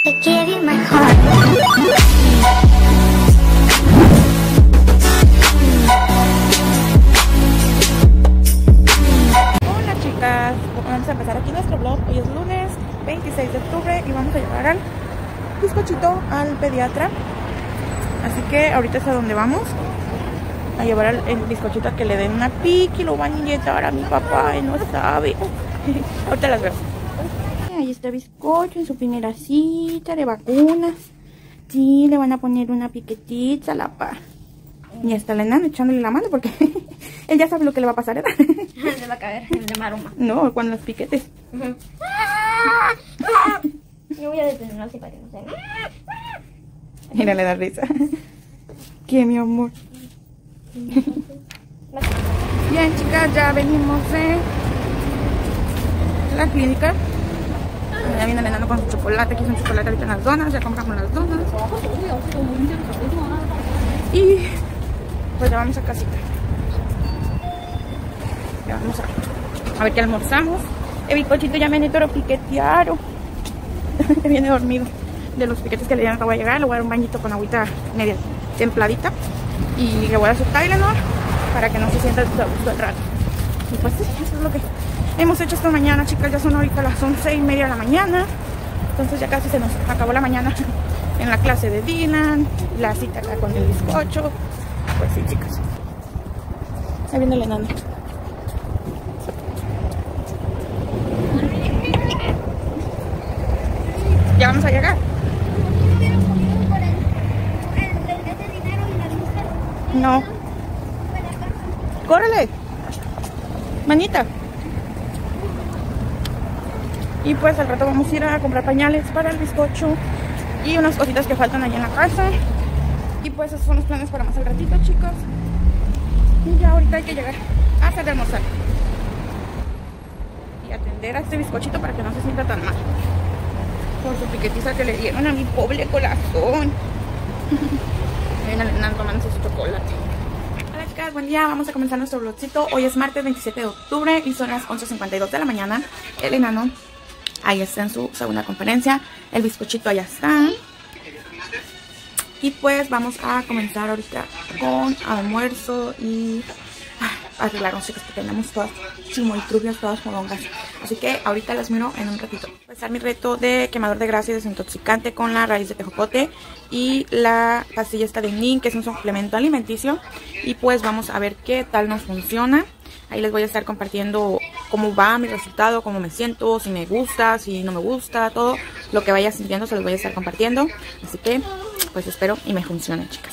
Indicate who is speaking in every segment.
Speaker 1: give you my heart.
Speaker 2: Hola chicas, vamos a empezar aquí nuestro vlog. Hoy es lunes 26 de octubre y vamos a llevar al bizcochito al pediatra. Así que ahorita es a donde vamos a llevar el bizcochito a que le den una pique y lo van a inyectar a mi papá y no sabe. Ahorita las veo. Ahí está el bizcocho en su primera cita de vacunas. Sí, le van a poner una piquetita a la par. Y está la enana echándole la mano porque él ya sabe lo que le va a pasar, ¿verdad?
Speaker 3: Le va a caer de maroma.
Speaker 2: No, con los piquetes.
Speaker 3: Yo voy a detenerlo así para que no se haga.
Speaker 2: Mira, le da risa. ¿Qué, mi amor? Bien, chicas, ya venimos de la clínica. Ya viene el enano con su chocolate. Aquí es un chocolate ahorita en las donas. Ya compramos las donas. Y pues ya vamos a casita. Ya vamos a ver qué almorzamos. El bizcochito ya viene todo piqueteado. Viene dormido de los piquetes que le dieron. Voy a llegar, le voy a dar un bañito con agüita media templadita. Y le voy a dar su Tylenol para que no se sienta todo el rato. Y pues sí, eso es lo que hemos hecho esta mañana, chicas. Ya son ahorita las 11:30 de la mañana. Entonces ya casi se nos acabó la mañana en la clase de Dylan, la cita acá con el bizcocho. Pues sí, chicas. Ahí viene el enano. Ya vamos a llegar. No. Córrele. Manita. Y pues al rato vamos a ir a comprar pañales para el bizcocho y unas cositas que faltan allá en la casa. Y pues esos son los planes para más al ratito, chicos. Y ya ahorita hay que llegar a hacer de almorzar y atender a este bizcochito para que no se sienta tan mal por su piquetiza que le dieron a mi pobre corazón. Vienen tomándose su chocolate. Hola chicas, buen día, vamos a comenzar nuestro vlogcito. Hoy es martes 27 de octubre y son las 11:52 de la mañana. El enano ahí está en su segunda conferencia. El bizcochito allá está. Y pues vamos a comenzar ahorita con almuerzo y arreglarnos, chicas, porque tenemos todas muy trubias, todas morongas. Así que ahorita las miro en un ratito. Voy a empezar mi reto de quemador de grasa y desintoxicante con la raíz de tejocote y la pastilla esta de Nin, que es un suplemento alimenticio. Y pues vamos a ver qué tal nos funciona. Ahí les voy a estar compartiendo cómo va mi resultado, cómo me siento, si me gusta, si no me gusta, todo lo que vaya sintiendo se los voy a estar compartiendo. Así que pues espero y me funcione, chicas.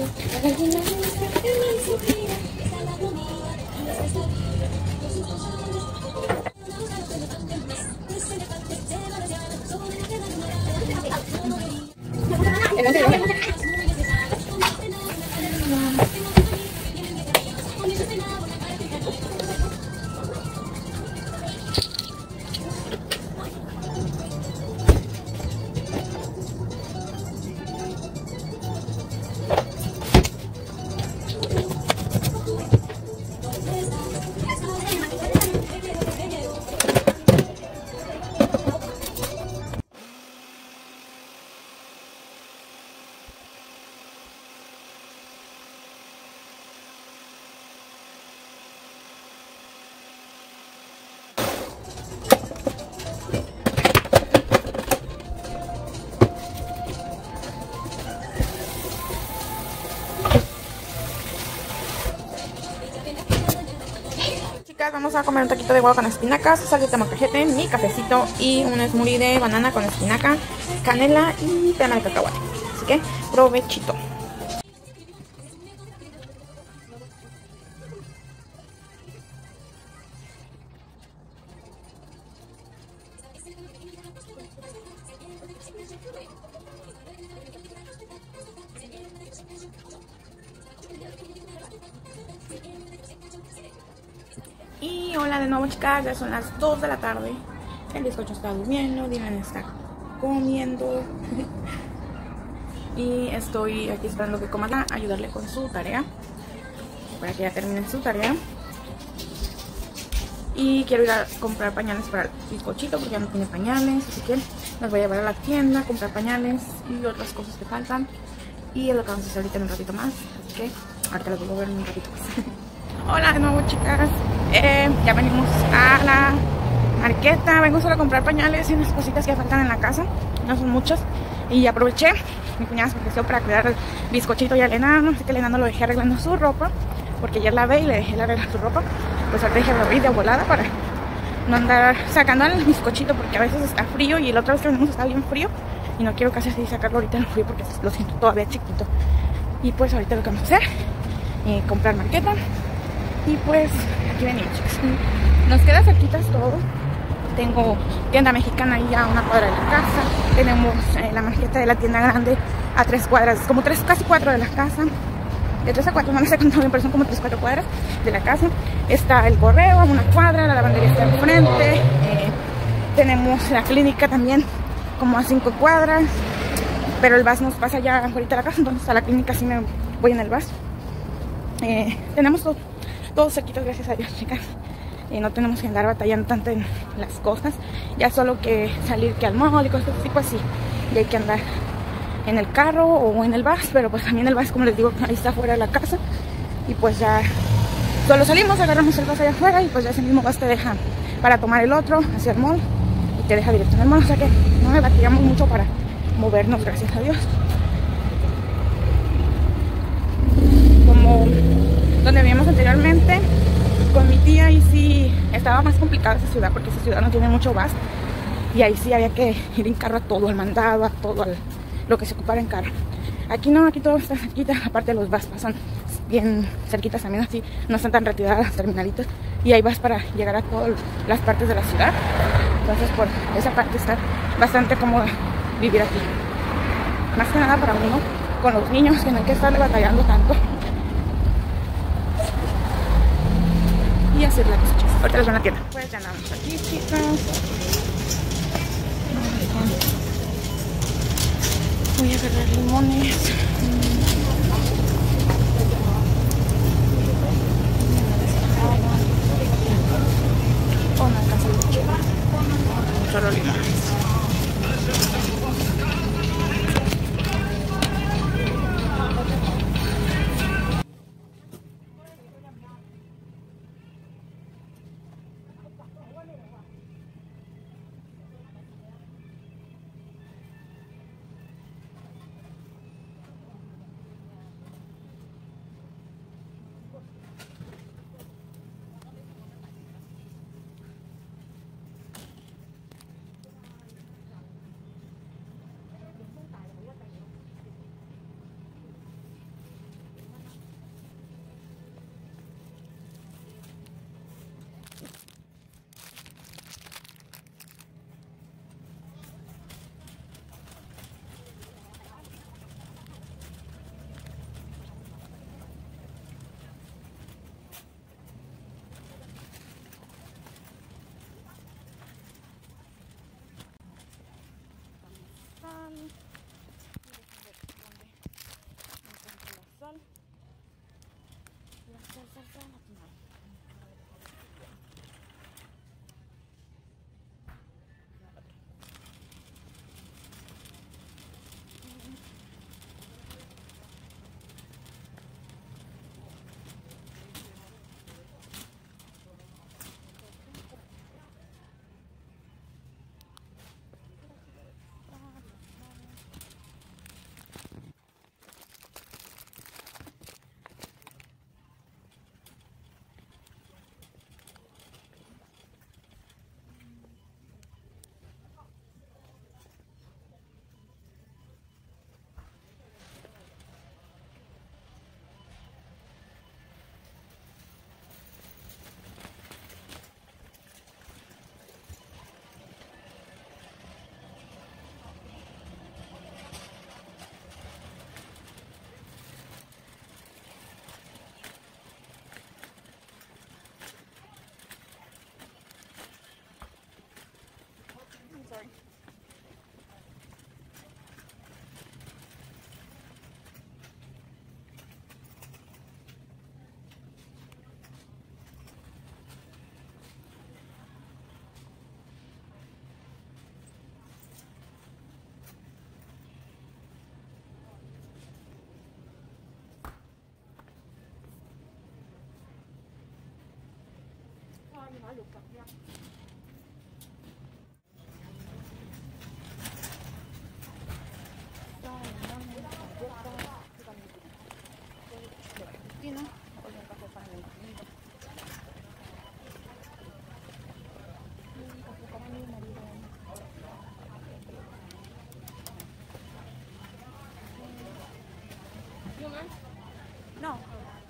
Speaker 2: Vamos a comer un taquito de huevo con espinacas, salsa de molcajete, mi cafecito y un smoothie de banana con espinaca, canela y crema de cacahuate. Así que provechito. Y hola de nuevo, chicas, ya son las 2 de la tarde. El bizcocho está durmiendo, Dylan está comiendo. Y estoy aquí esperando que coma, a ayudarle con su tarea, para que ya termine su tarea. Y quiero ir a comprar pañales para el bizcochito porque ya no tiene pañales, así que nos voy a llevar a la tienda a comprar pañales y otras cosas que faltan. Y es lo que vamos a hacer ahorita en un ratito más, así que ahorita los vuelvo a ver en un ratito más. Hola de nuevo, chicas, ya venimos a la marqueta. Vengo solo a comprar pañales y unas cositas que faltan en la casa, no son muchas. Y aproveché, mi cuñada se ofreció para cuidar el bizcochito y al enano, así que el enano lo dejé arreglando su ropa, porque ayer lavé y le dejé arreglar su ropa. Pues ahora dejé abrir de volada para no andar sacando el bizcochito, porque a veces está frío y el otro vez que venimos está bien frío y no quiero casi así sacarlo ahorita en el frío porque lo siento todavía chiquito. Y pues ahorita lo que vamos a hacer, comprar marqueta. Y pues aquí venimos, chicas. Nos queda cerquitas todo. Tengo tienda mexicana ahí a una cuadra de la casa. Tenemos la marqueta de la tienda grande a 3 cuadras, como 3, casi 4 de la casa. De 3 a 4, no sé cuánto bien, pero son como 3, 4 cuadras de la casa. Está el correo a una cuadra, la lavandería está enfrente. Tenemos la clínica también como a 5 cuadras. Pero el bus nos pasa ya ahorita a la casa, entonces a la clínica sí me voy en el bus. Tenemos todo cerquito, gracias a Dios, chicas. No tenemos que andar batallando tanto en las cosas. Ya solo que salir que al mall y cosas así, pues sí. Y hay que andar en el carro o en el bus, pero pues también el bus, como les digo, ahí está fuera de la casa. Y pues ya solo salimos, agarramos el bus allá afuera y pues ya ese mismo bus te deja para tomar el otro hacia el mall y te deja directo en el mall. O sea que no me batallamos mucho para movernos, gracias a Dios. Como donde vivíamos anteriormente con mi tía, y sí estaba más complicada esa ciudad porque esa ciudad no tiene mucho bus y ahí sí había que ir en carro a todo, al mandado, a todo lo que se ocupara en carro. Aquí no, aquí todo está cerquita, aparte los bus pasan bien cerquitas también, así no están tan retiradas las terminalitas y hay bus para llegar a todas las partes de la ciudad. Entonces por esa parte está bastante cómodo vivir aquí, más que nada para uno con los niños, que no hay que estarle batallando tanto. Y así es la cosa, chicas. Ahorita les van a la tienda. Pues ya andamos aquí, chicas. Voy a agarrar limones. Oh, no alcanza mucho. Solo limones. salsa latina. I'm sorry. Ay, no, Luca, ya. Cristina, hoy un café para mi marido. Un café para mi marido. ¿You man? No.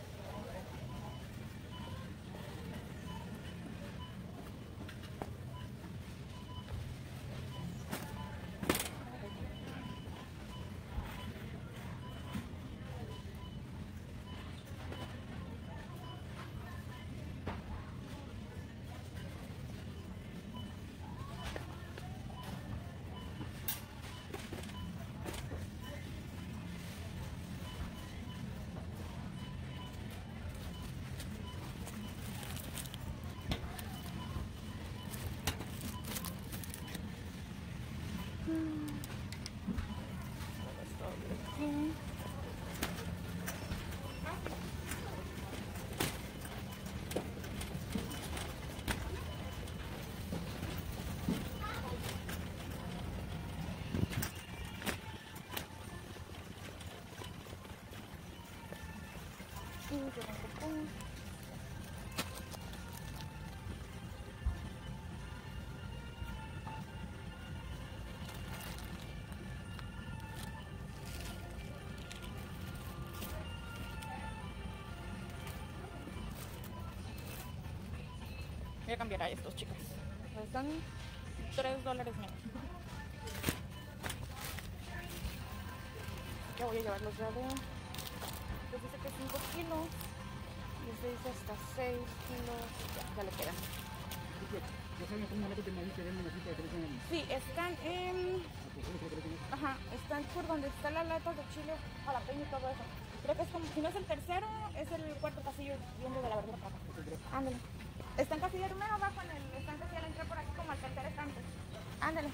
Speaker 2: Voy a cambiar a estos, chicas. Están $3 menos. Ya voy a llevarlos ya de... Pues dice que 5 kilos. Y este dice hasta 6 kilos. Ya le quedan. Sí, están en... Ajá, están por donde está la lata de chile, jalapeño y todo eso. Creo que es como, si no es el tercero, es el cuarto pasillo viendo de la verdura para acá. Ándale. Están casi de número abajo en el estante, si entré por aquí como al tercer estante. Ándale.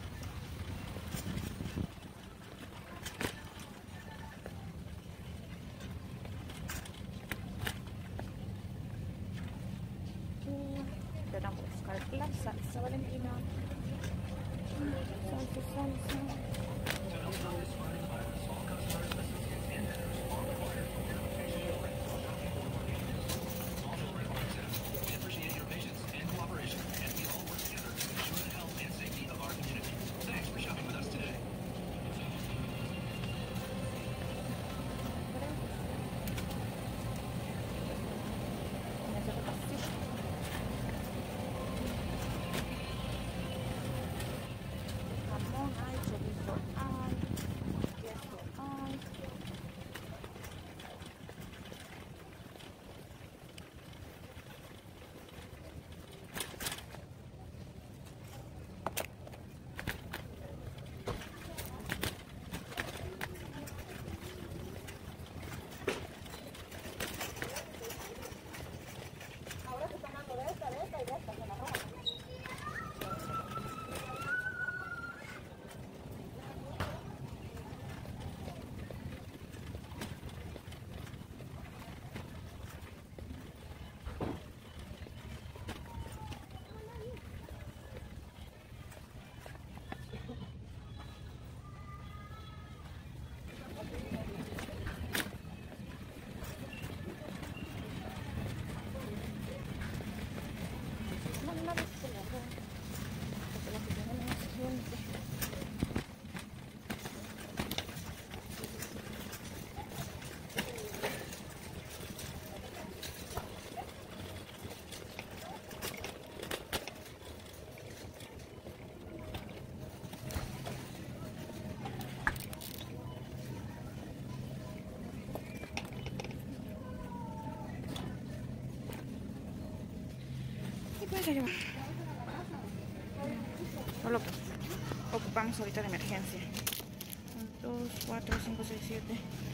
Speaker 2: Y vamos a buscar la salsa Valentina. Salsa. Jamón, ay, chorizo, ay. Pues ya lleva. Solo que ocupamos ahorita de emergencia. 1, 2, 4, 5, 6, 7.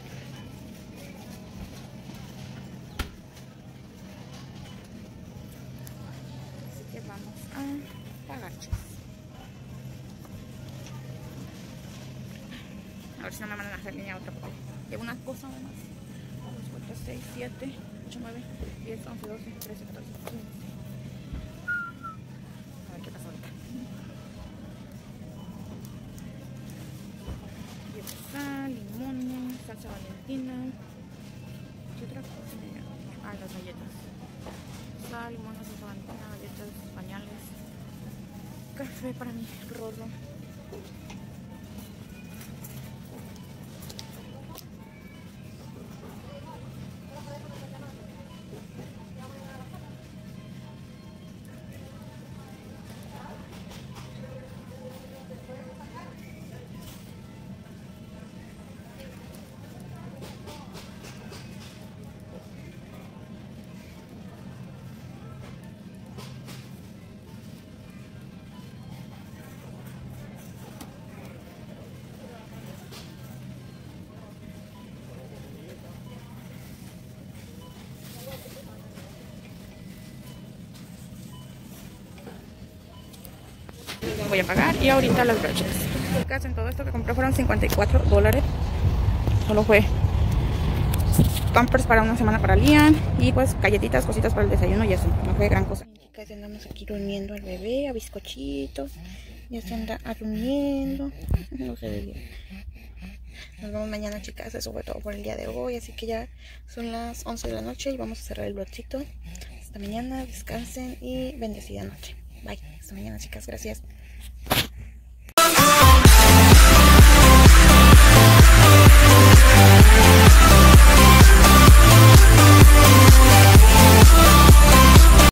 Speaker 2: Así que vamos a pagar, chicos. A ver si no me mandan a hacer línea otra poco. Llevo una cosa más. 1, 2, 4, 6, 7, 8, 9, 10, 11, 12, 13, 14, 15. A ver qué pasa ahorita. Llevo sal, limones, salsa valentina. ¿Qué otra cosa? Ah, las galletas. Sal, limones, salsa valentina, galletas, pañales. Café para mi Rolo. Voy a pagar y ahorita las brochas. En todo esto que compré fueron $54. Solo fue Pampers para una semana para Liam y pues galletitas, cositas para el desayuno y eso. No fue gran cosa. Chicas, andamos aquí durmiendo al bebé, a bizcochito. Ya se anda durmiendo. No se ve bien. Nos vemos mañana, chicas. Eso fue todo por el día de hoy. Así que ya son las 11 de la noche y vamos a cerrar el vlogcito. Hasta mañana, descansen y bendecida noche. Bye. Hasta mañana, chicas. Gracias.